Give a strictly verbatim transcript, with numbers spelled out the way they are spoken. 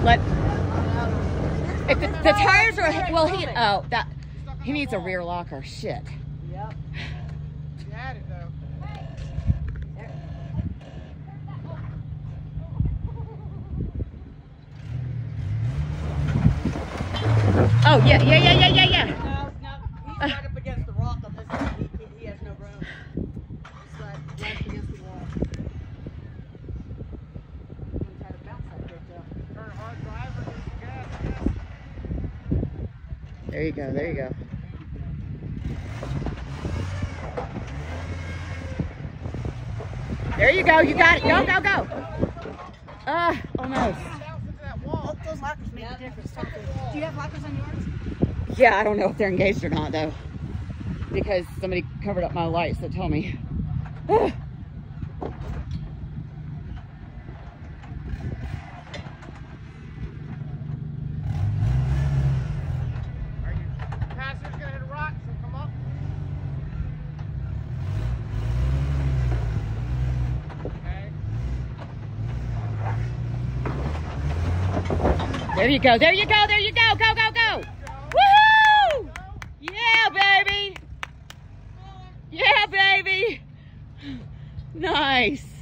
let. If the, the tires are well, he oh that he needs a rear locker. Shit. Yep. You had it though. Oh yeah, yeah, yeah, yeah, yeah, yeah. No, no, he's right up against the rock on this side. He, he, he has no room. He's right, right against the wall. I'm gonna try to bounce that bit though. Turn hard driver, use the gas, gas. There you go. There you go. There you go. You got it. Go, go, go. Ah, uh, almost. Those, those lockers make a difference. Do you have lockers on yours? Yeah, I don't know if they're engaged or not though, because somebody covered up my lights that told me. Are your passengers gonna hit a rock? So come up. Okay. There you go. There you go. There you go. Go, go, go. Woohoo! Yeah, baby. Yeah, baby. Nice.